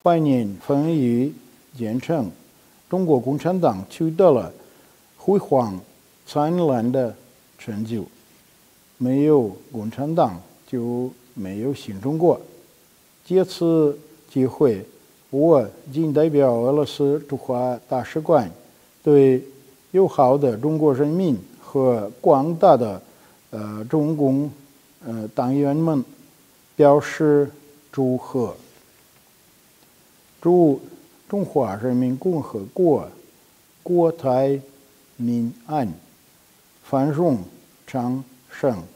百年奋勇建成，中国共产党取得了辉煌灿烂的成就。没有共产党，就没有新中国。借此机会，我谨代表俄罗斯驻华大使馆对友好的中国人民和广大的中共党员们表示祝贺。祝中华人民共和国国泰民安，繁荣昌盛。